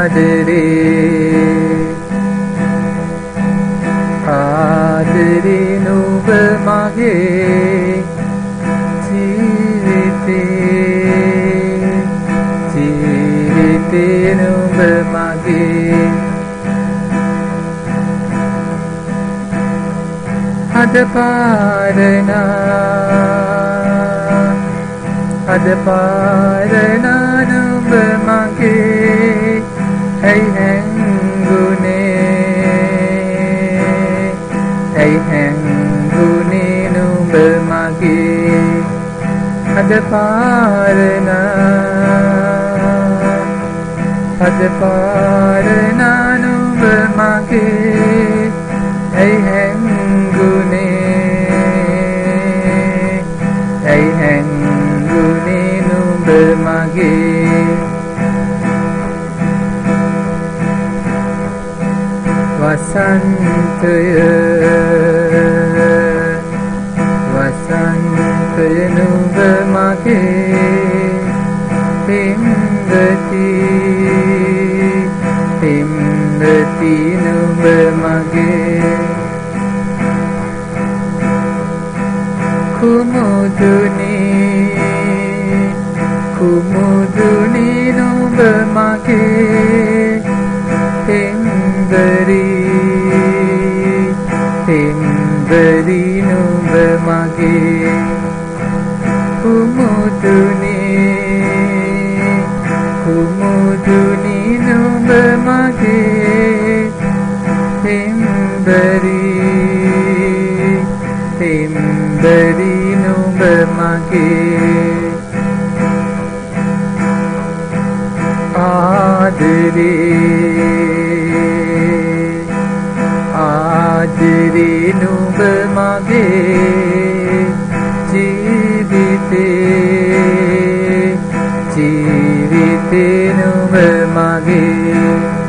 ආදරේ නුඹ මගේ ජීවිතේ නුඹ මගේ අද පාරනා නුඹ මගේ ඇයි හැංගුනේ නුඹ මගේ අද පාරනා නුඹ මගේ ඇයි හැංගුනේ නුඹ මගේ වසන්තය නුඹ මගේ පෙම්වති නුඹ මගේ කුමුදුනේ නුඹ මගේ පෙම්බරි නුඹ මගේ කුමුදුනේ නුඹ මගේ පෙම්බරි නුඹ මගේ ආදරේ නුඹ මගේ ජීවිතේ නුඹ මගේ